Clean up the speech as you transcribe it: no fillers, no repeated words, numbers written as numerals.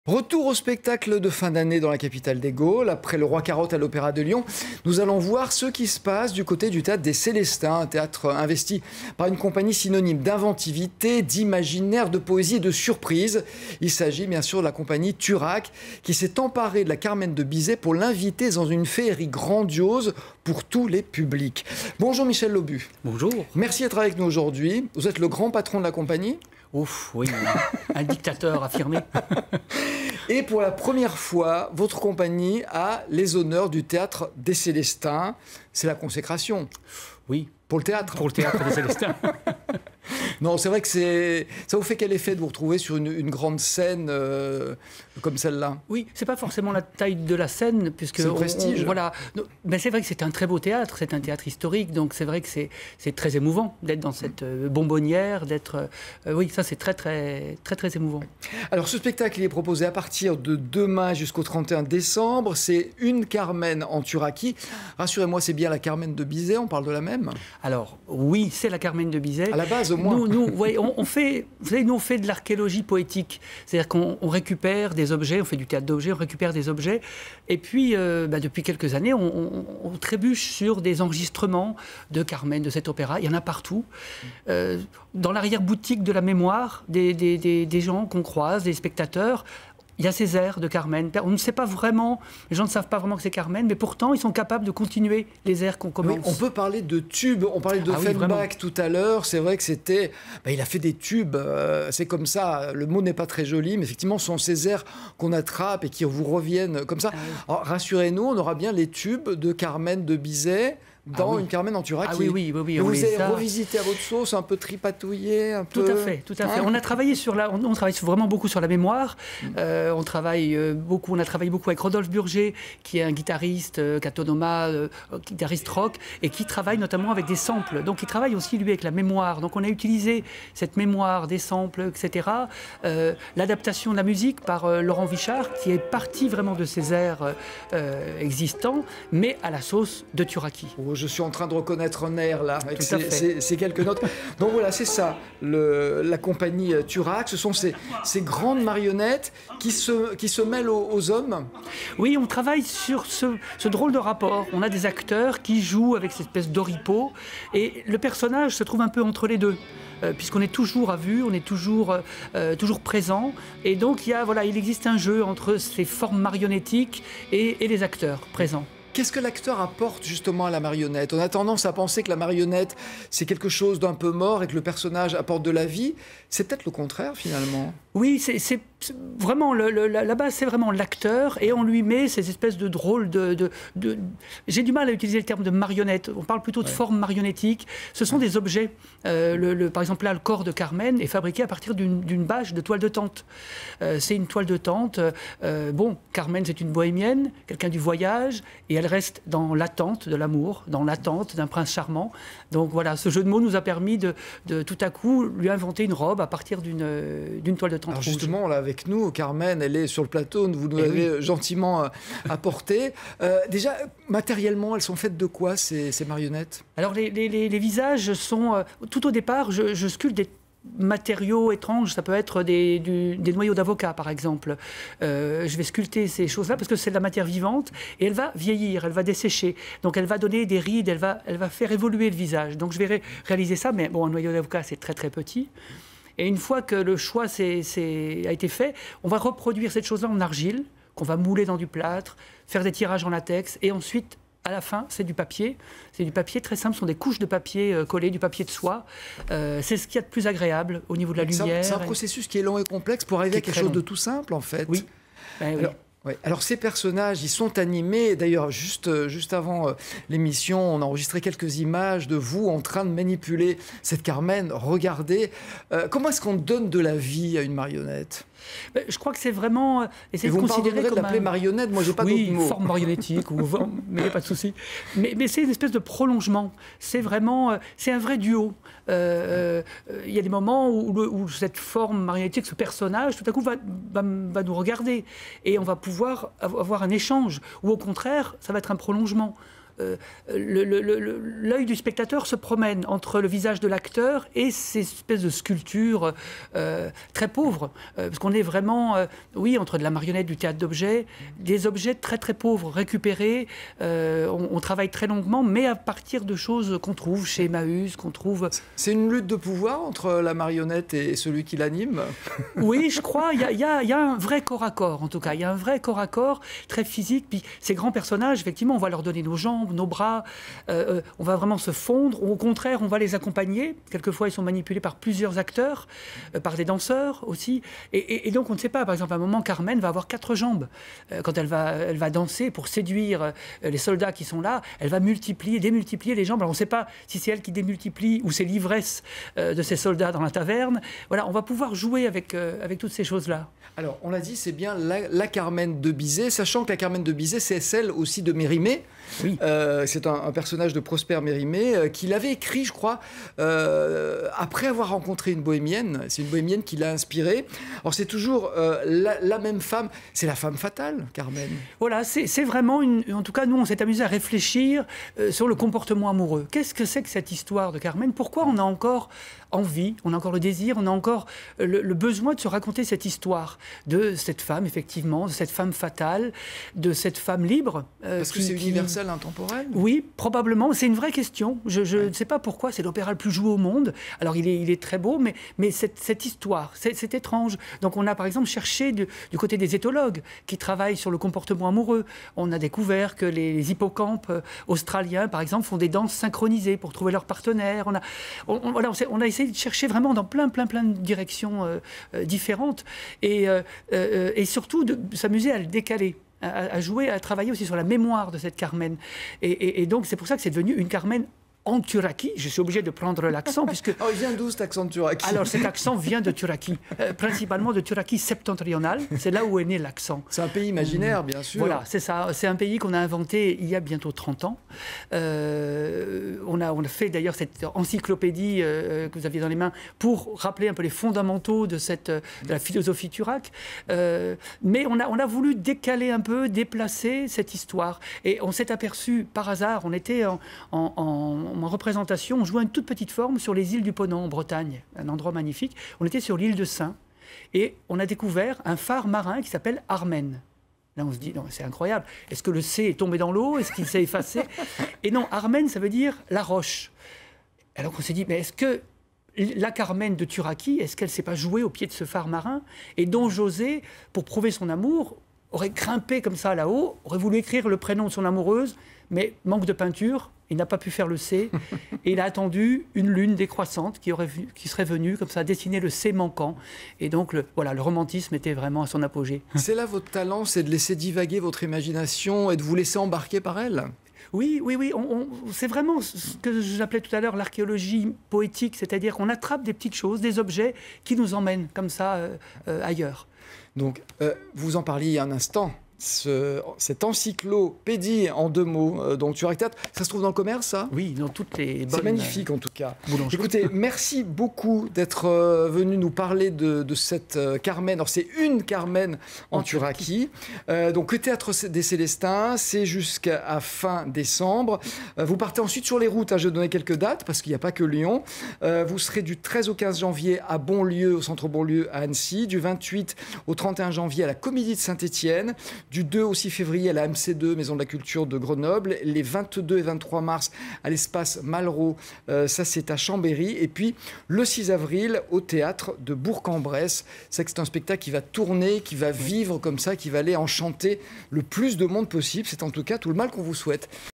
Retour au spectacle de fin d'année dans la capitale des Gaules. Après le Roi Carotte à l'Opéra de Lyon, nous allons voir ce qui se passe du côté du théâtre des Célestins, un théâtre investi par une compagnie synonyme d'inventivité, d'imaginaire, de poésie et de surprise. Il s'agit bien sûr de la compagnie Turac qui s'est emparée de la Carmen de Bizet pour l'inviter dans une féerie grandiose pour tous les publics. Bonjour Michel Laubu. Bonjour. Merci d'être avec nous aujourd'hui. Vous êtes le grand patron de la compagnie. Ouf, oui, un dictateur affirmé. Et pour la première fois, votre compagnie a les honneurs du théâtre des Célestins. C'est la consécration. Oui. Pour le théâtre. Pour le théâtre des Célestins. Non, c'est vrai que ça vous fait quel effet de vous retrouver sur une grande scène comme celle-là? Oui, c'est pas forcément la taille de la scène, puisque c'est le prestige. Voilà. Mais c'est vrai que c'est un très beau théâtre, c'est un théâtre historique, donc c'est vrai que c'est très émouvant d'être dans cette bonbonnière, d'être. Oui, ça c'est très émouvant. Alors ce spectacle il est proposé à partir de demain jusqu'au 31 décembre. C'est une Carmen en Turaki. Rassurez-moi, c'est bien la Carmen de Bizet, on parle de la même? Alors oui, c'est la Carmen de Bizet. À la base, au moins. Nous, on fait, vous savez, nous on fait de l'archéologie poétique, c'est-à-dire qu'on récupère des objets, on fait du théâtre d'objets, on récupère des objets, et puis depuis quelques années, on trébuche sur des enregistrements de Carmen, de cet opéra. Il y en a partout. Dans l'arrière-boutique de la mémoire, des gens qu'on croise, des spectateurs. Il y a ces airs de Carmen. On ne sait pas vraiment, les gens ne savent pas vraiment que c'est Carmen, mais pourtant, ils sont capables de continuer les airs qu'on commence. Oui, on peut parler de tubes. On parlait de Offenbach tout à l'heure. C'est vrai que c'était... il a fait des tubes. C'est comme ça. Le mot n'est pas très joli, mais effectivement, ce sont ces airs qu'on attrape et qui vous reviennent comme ça. Alors, rassurez-nous, on aura bien les tubes de Carmen de Bizet dans une Carmen en Turaki. Oui. Vous avez revisité à votre sauce, un peu tripatouillé, un peu... Tout à fait. On a travaillé on travaille vraiment beaucoup sur la mémoire. On a travaillé beaucoup avec Rodolphe Burger, qui est un guitariste autonoma, guitariste rock, et qui travaille notamment avec des samples. Donc il travaille aussi, lui, avec la mémoire. Donc on a utilisé cette mémoire, des samples, etc. L'adaptation de la musique par Laurent Vichard, qui est parti vraiment de ces airs existants, mais à la sauce de Turaki. Je suis en train de reconnaître un air là, avec ces quelques notes. Donc voilà, c'est ça, la compagnie Turac. Ce sont ces grandes marionnettes qui se mêlent aux hommes. Oui, on travaille sur ce drôle de rapport. On a des acteurs qui jouent avec cette espèce d'oripeau, et le personnage se trouve un peu entre les deux. Puisqu'on est toujours à vue, on est toujours présent. Et donc il existe un jeu entre ces formes marionnettiques et les acteurs présents. Qu'est-ce que l'acteur apporte justement à la marionnette? On a tendance à penser que la marionnette, c'est quelque chose d'un peu mort et que le personnage apporte de la vie. C'est peut-être le contraire finalement. Oui, c'est vraiment la base, c'est vraiment l'acteur, et on lui met ces espèces de drôles J'ai du mal à utiliser le terme de marionnette. On parle plutôt de forme marionnettique. Ce sont des objets. Par exemple, là, le corps de Carmen est fabriqué à partir d'une bâche de toile de tente. C'est une toile de tente. Carmen, c'est une bohémienne, quelqu'un du voyage, et elle reste dans l'attente de l'amour, dans l'attente d'un prince charmant. Donc voilà, ce jeu de mots nous a permis de tout à coup lui inventer une robe à partir d'une toile de tente. Alors justement, là avec nous, Carmen, elle est sur le plateau, vous nous l'avez gentiment apporté. Déjà, matériellement, elles sont faites de quoi ces marionnettes? Alors les visages sont... tout au départ, je sculpte des matériaux étranges, ça peut être des noyaux d'avocat par exemple. Je vais sculpter ces choses-là parce que c'est de la matière vivante et elle va vieillir, elle va dessécher. Donc elle va donner des rides, elle va faire évoluer le visage. Donc je vais réaliser ça, mais bon, un noyau d'avocat c'est très petit. Et une fois que le choix a été fait, on va reproduire cette chose-là en argile, qu'on va mouler dans du plâtre, faire des tirages en latex, et ensuite, à la fin, c'est du papier. C'est du papier très simple, ce sont des couches de papier collées, du papier de soie. C'est ce qu'il y a de plus agréable au niveau de la lumière. C'est un processus qui est long et complexe pour arriver à quelque chose de tout simple, en fait. Oui. Oui. Alors ces personnages, ils sont animés. D'ailleurs, juste avant l'émission, on a enregistré quelques images de vous en train de manipuler cette Carmen. Regardez, comment est-ce qu'on donne de la vie à une marionnette? Je crois que c'est vraiment essayer de considérer comme l'appeler marionnette. Moi, j'ai pas d'autre mot. Forme marionnettique, mais il n'y a pas de souci. Mais c'est une espèce de prolongement. C'est vraiment, c'est un vrai duo. Il y a des moments où cette forme marionnettique, ce personnage, tout à coup va nous regarder et on va pouvoir avoir un échange. Ou au contraire, ça va être un prolongement. l'œil du spectateur se promène entre le visage de l'acteur et ces espèces de sculptures très pauvres. Parce qu'on est vraiment, oui, entre de la marionnette, du théâtre d'objets, des objets très très pauvres, récupérés. On travaille très longuement, mais à partir de choses qu'on trouve chez Emmaüs, qu'on trouve... C'est une lutte de pouvoir entre la marionnette et celui qui l'anime? Oui, je crois. Il y a un vrai corps à corps, en tout cas. Il y a un vrai corps à corps, très physique. Puis ces grands personnages, effectivement, on va leur donner nos jambes, nos bras. On va vraiment se fondre. Au contraire, on va les accompagner. Quelquefois, ils sont manipulés par plusieurs acteurs, par des danseurs aussi. Et donc, on ne sait pas. Par exemple, à un moment, Carmen va avoir 4 jambes. Quand elle va danser pour séduire les soldats qui sont là, elle va multiplier, démultiplier les jambes. Alors, on ne sait pas si c'est elle qui démultiplie ou c'est l'ivresse de ces soldats dans la taverne. Voilà, on va pouvoir jouer avec toutes ces choses-là. Alors, on l'a dit, c'est bien la Carmen de Bizet, sachant que la Carmen de Bizet, c'est celle aussi de Mérimée. Oui. C'est un personnage de Prosper Mérimée qu'il avait écrit, je crois, après avoir rencontré une bohémienne. C'est une bohémienne qui l'a inspiré. Alors, c'est toujours la même femme. C'est la femme fatale, Carmen. Voilà, c'est vraiment en tout cas, nous, on s'est amusé à réfléchir sur le comportement amoureux. Qu'est-ce que c'est que cette histoire de Carmen? Pourquoi on a encore envie, on a encore le désir, on a encore le besoin de se raconter cette histoire de cette femme, effectivement, de cette femme fatale, de cette femme libre. Parce que c'est universel, intemporel? Oui, probablement. C'est une vraie question. Je ne sais pas pourquoi. C'est l'opéra le plus joué au monde. Alors, il est très beau, mais cette histoire, c'est étrange. Donc, on a, par exemple, cherché du côté des éthologues qui travaillent sur le comportement amoureux. On a découvert que les hippocampes australiens, par exemple, font des danses synchronisées pour trouver leur partenaire. On a essayé de chercher vraiment dans plein de directions différentes et surtout de s'amuser à le décaler, à jouer, à travailler aussi sur la mémoire de cette Carmen. Et donc c'est pour ça que c'est devenu une Carmen en Turaki. Je suis obligé de prendre l'accent puisque... Alors, il vient d'où cet accent de Turaki? Alors cet accent vient de Turaki, principalement de Turaki septentrional. C'est là où est né l'accent. C'est un pays imaginaire, bien sûr. Voilà, c'est ça. C'est un pays qu'on a inventé il y a bientôt 30 ans. On a fait d'ailleurs cette encyclopédie que vous aviez dans les mains pour rappeler un peu les fondamentaux de la philosophie turque. Mais on a voulu décaler un peu, déplacer cette histoire. Et on s'est aperçu par hasard, on était en représentation, on jouait une toute petite forme sur les îles du Ponant en Bretagne, un endroit magnifique. On était sur l'île de Sein et on a découvert un phare marin qui s'appelle Armen. Là, on se dit, non, c'est incroyable. Est-ce que le C est tombé dans l'eau? Est-ce qu'il s'est effacé? Et non, Armen, ça veut dire la roche. Alors on s'est dit, mais est-ce que la Carmen de Turaki, est-ce qu'elle ne s'est pas jouée au pied de ce phare marin? Et Don José, pour prouver son amour, aurait grimpé comme ça là-haut, aurait voulu écrire le prénom de son amoureuse, mais manque de peinture, il n'a pas pu faire le C, et il a attendu une lune décroissante qui serait venue comme ça dessiner le C manquant. Et donc, le romantisme était vraiment à son apogée. C'est là votre talent, c'est de laisser divaguer votre imagination et de vous laisser embarquer par elle? Oui. C'est vraiment ce que j'appelais tout à l'heure l'archéologie poétique, c'est-à-dire qu'on attrape des petites choses, des objets qui nous emmènent comme ça ailleurs. Donc, vous en parliez il y a un instant. Cette encyclopédie en 2 mots, donc Turac Théâtre, ça se trouve dans le commerce, ça? Oui, dans toutes les bonnes... C'est magnifique, en tout cas. Boulangeries. Écoutez, merci beaucoup d'être venu nous parler de cette Carmen. Alors, c'est une Carmen en Turaki. Donc, le Théâtre des Célestins, c'est jusqu'à fin décembre. Vous partez ensuite sur les routes. Je vais donner quelques dates, parce qu'il n'y a pas que Lyon. Vous serez du 13 au 15 janvier à Bonlieu, au centre Bonlieu à Annecy. Du 28 au 31 janvier à la Comédie de Saint-Étienne. Du 2 au 6 février à la MC2, Maison de la Culture de Grenoble. Les 22 et 23 mars à l'espace Malraux, ça c'est à Chambéry. Et puis le 6 avril au Théâtre de Bourg-en-Bresse. C'est un spectacle qui va tourner, qui va vivre comme ça, qui va aller enchanter le plus de monde possible. C'est en tout cas tout le mal qu'on vous souhaite.